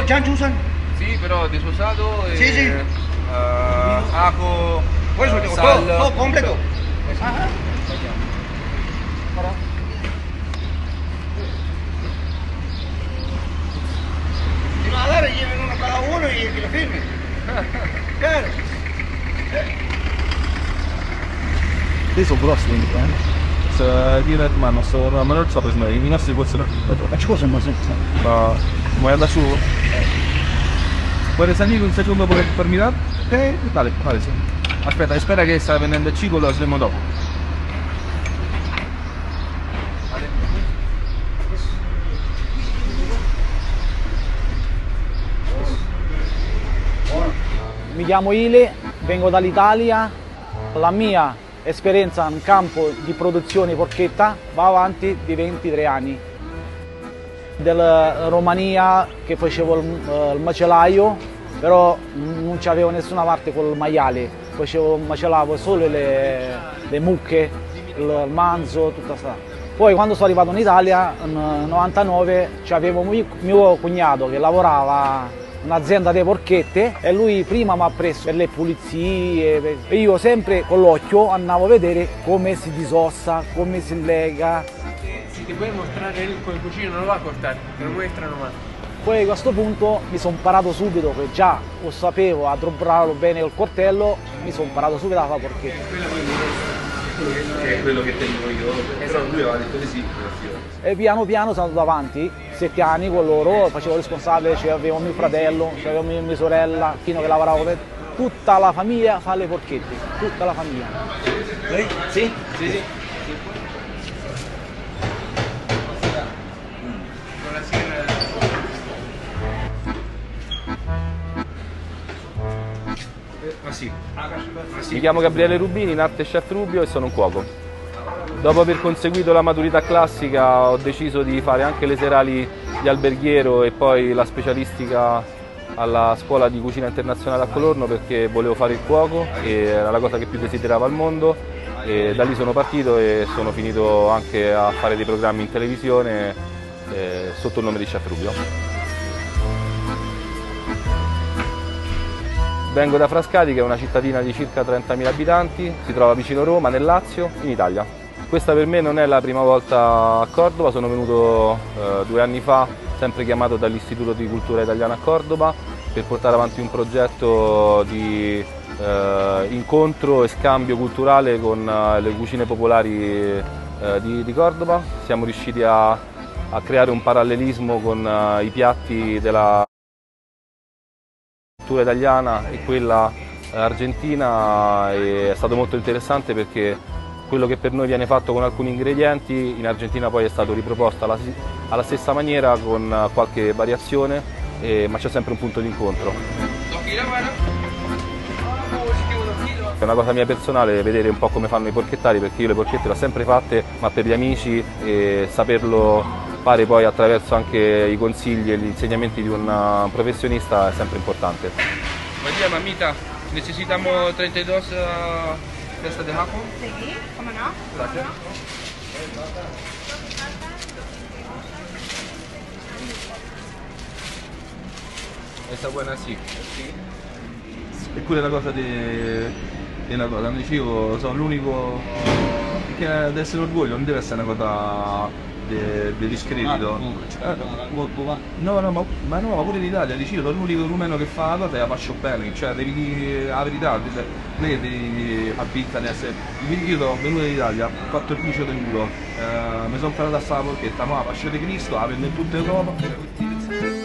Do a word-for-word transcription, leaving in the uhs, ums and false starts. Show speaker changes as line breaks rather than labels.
già usan?
Sì, però desosato e
Sì, sì.
Uh, aco,
Questo
uh,
dico,
sal,
todo, todo completo.
tutto.
Ah, ah. Si va a dar y lleven uno cada uno y que lo firmen. Claro.
Dei sono grossi, eh? Se direct ma non so, ma non so per me, i nostri possono.
Ma ci cosa ma senza?
Ma vuoi andare su? Vuoi salire un secondo per, per mirare? Eh, vale, vale sì. Aspetta, spera che sta venendo il ciclo, lo vedremo dopo.
Mi chiamo Ile, vengo dall'Italia, la mia esperienza in campo di produzione porchetta va avanti di ventitré anni. Della Romania che facevo il, il macellaio, però non c'avevo nessuna parte col maiale, facevo, macellavo solo le, le mucche, il, il manzo, tutta sta. Poi quando sono arrivato in Italia, nel novantanove, avevo mio, mio cognato che lavorava un'azienda di porchette e lui prima mi ha preso per le pulizie e io sempre con l'occhio andavo a vedere come si disossa, come si lega.
Si ti puoi mostrare il come cucina, non lo va a cortare, te lo muostrano más.
Poi a questo punto mi sono imparato subito, che già lo sapevo addobbarlo bene col coltello, mi sono imparato subito a fare porchetta.
Che è quello che tengo io, però lui aveva detto di sì.
E piano piano sono andato avanti, sette anni con loro, facevo responsabile, avevo mio fratello, avevo mia, mia sorella, fino che lavoravo per tutta la famiglia fa le porchette, tutta la famiglia.
Lei? Sì?
Sì, sì.
Ah sì. Ah, sì.
Mi chiamo Gabriele Rubini, in arte chef Rubio e sono un cuoco. Dopo aver conseguito la maturità classica ho deciso di fare anche le serali di alberghiero e poi la specialistica alla scuola di cucina internazionale a Colorno perché volevo fare il cuoco e era la cosa che più desideravo al mondo e da lì sono partito e sono finito anche a fare dei programmi in televisione eh, sotto il nome di Chef Rubio. Vengo da Frascati, che è una cittadina di circa trentamila abitanti, si trova vicino Roma, nel Lazio, in Italia. Questa per me non è la prima volta a Cordova, sono venuto eh, due anni fa, sempre chiamato dall'Istituto di Cultura Italiana a Cordova, per portare avanti un progetto di eh, incontro e scambio culturale con eh, le cucine popolari eh, di, di Cordova. Siamo riusciti a, a creare un parallelismo con eh, i piatti della cultura italiana e quella argentina e è stato molto interessante perché quello che per noi viene fatto con alcuni ingredienti in Argentina poi è stato riproposto alla, alla stessa maniera con qualche variazione, eh, ma c'è sempre un punto di incontro. È una cosa mia personale vedere un po' come fanno i porchettari, perché io le porchette le ho sempre fatte, ma per gli amici e saperlo fare poi attraverso anche i consigli e gli insegnamenti di un professionista è sempre importante.
Buen día, mamita. Necesitamos treinta y dos uh, piezas de ajo.
Sí, ¿cómo no?
Gracias.
Questa buona sì.
E quella è una cosa di, di una cosa, come dicevo, sono l'unico che deve essere orgoglio, non deve essere una cosa di, di discredito. Eh, no, no, ma, ma no, ma pure in Italia, dicevo, sono l'unico rumeno che fa la cosa e la faccio bene, cioè devi dire la verità, non è che devi abbitta di essere. Io sono venuto in Italia, ho fatto il cuccio del culo, eh, mi sono imparato a fare la porchetta, ma la faccio di Cristo, la vendo in tutta Europa.